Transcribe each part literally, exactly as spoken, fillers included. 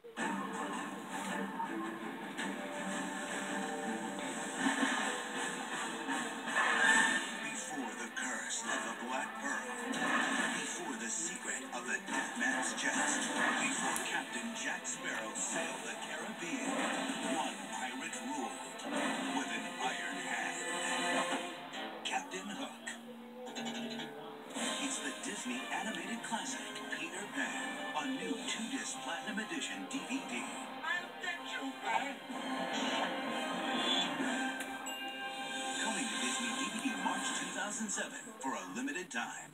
Before the curse of the Black Pearl, before the secret of the Dead Man's Chest, before Captain Jack Sparrow sailed the Caribbean, one pirate ruled with an iron hand. Captain Hook. It's the Disney animated classic, Peter Pan, a new two-disc Platinum Edition D V D. I'll get you, Pan. Coming to Disney D V D March two thousand seven for a limited time.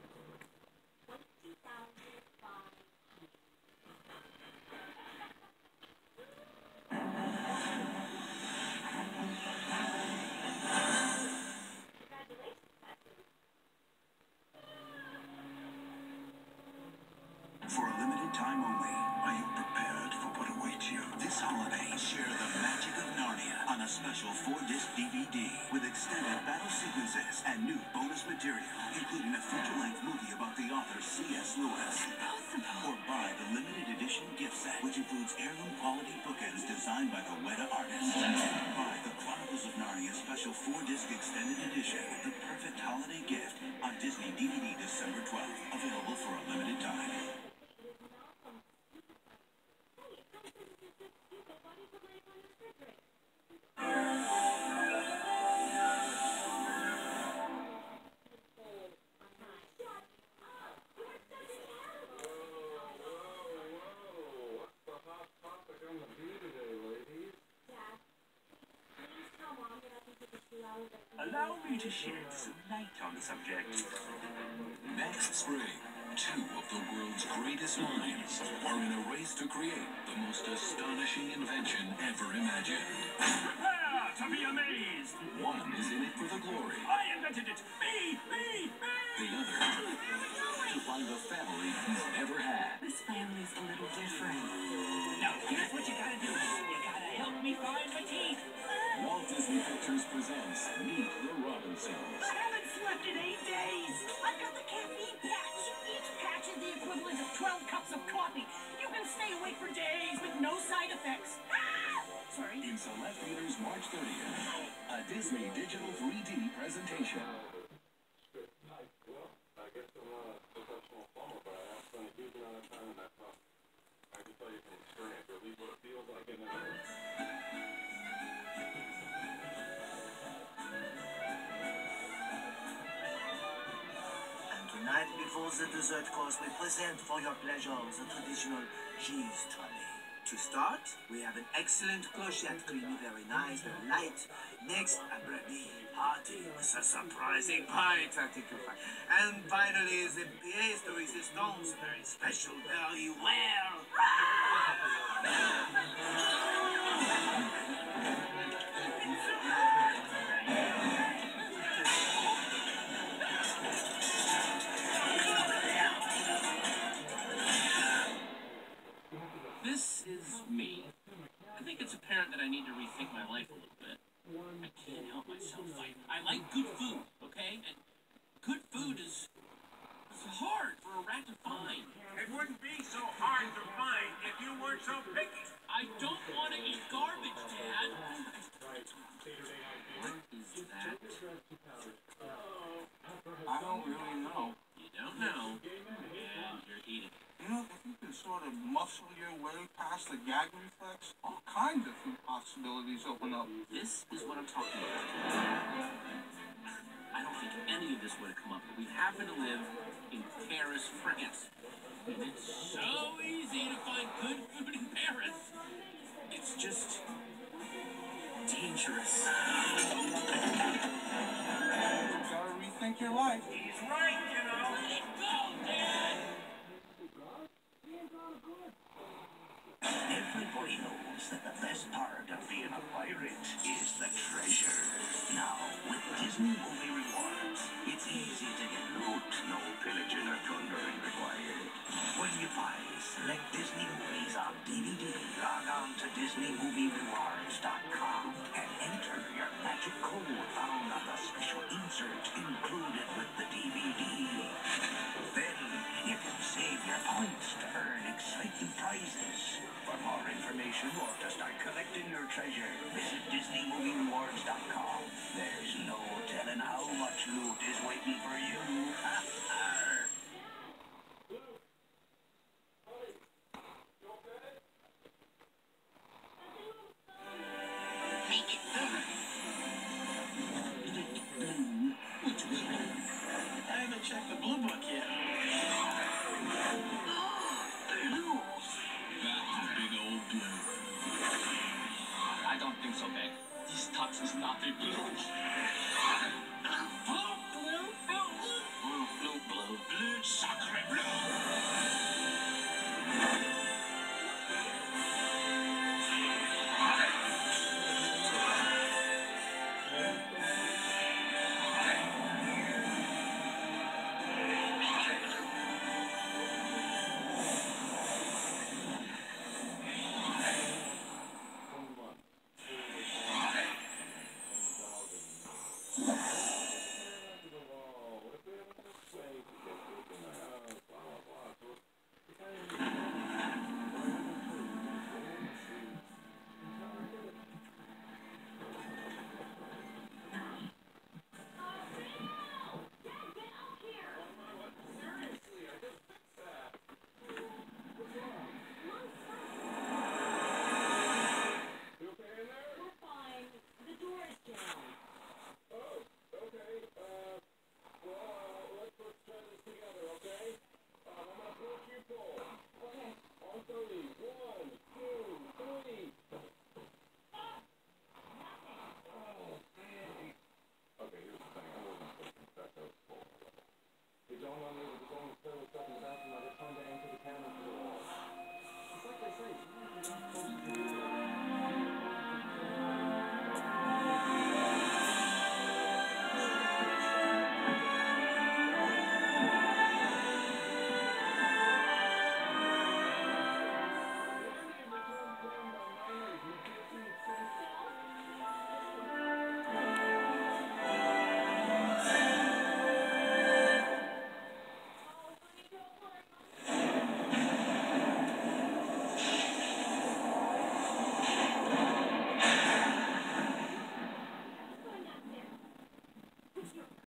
For a limited time only, are you prepared for what awaits you? This holiday, share the magic of Narnia on a special four-disc D V D with extended battle sequences and new bonus material, including a feature-length movie about the author C S Lewis. Or buy the limited edition gift set, which includes heirloom-quality bookends designed by the Weta artist. Buy the Chronicles of Narnia special four-disc extended edition, the perfect holiday gift, on Disney D V D December twelfth. Available for a limited time. Allow me to shed some light on the subject. Next spring, two of the world's greatest minds are in a race to create the most astonishing invention ever imagined. Prepare to be amazed! One is in it for the glory. I invented it! Me! Me! Me! The other, to find the family he's never had. This family's a little different. Now, here's what you gotta do. You gotta help me find my teeth. Walt Disney Pictures presents Meet the Robinsons. I haven't slept in eight days. I've got the caffeine patch. Each patch is the equivalent of twelve cups of coffee. You can stay awake for days with no side effects. Ah! Sorry. In select theaters March thirtieth. A Disney digital three D presentation. Well, I guess I'm not a professional plumber, but I have spent a huge amount of time in that pump. I can tell you from experience, or at least what it feels like in that. Tonight, before the dessert course, we present for your pleasure the traditional cheese trolley. To start, we have an excellent clochette, creamy, very nice, very light. Next, a brandy, hearty, with a surprising pie, tactical pie. And finally, the pièce de résistance, very special, very well. This is me. I think it's apparent that I need to rethink my life a little bit. I can't help myself. I, I like good food, okay? And good food is it's hard for a rat to find. It wouldn't be so hard to find if you weren't so picky. I don't want to eat garbage, Dad. What is that? I don't really know. You don't know, and you're eating it. You know, if you can sort of muscle your way past the gag reflex, all kinds of food possibilities open up. This is what I'm talking about. I don't think any of this would have come up, but we happen to live in Paris, France. And it's so easy to find good food in Paris. It's just dangerous. You gotta rethink your life. He's right, you know. Let it go, Dad! Everybody knows that the best part of being a pirate is the treasure. Now, with Disney Movie Rewards, it's easy to get loot, no pillaging or plundering required. When you buy select Disney movies on D V D, log on to Disney Movie Rewards dot com and enter your magic code found on the special insert included with the D V D. Then you can save your points to earn exciting prizes. For more information or to start collecting your treasure, visit Disney Movie Rewards dot com. There's no telling how much loot is waiting for you.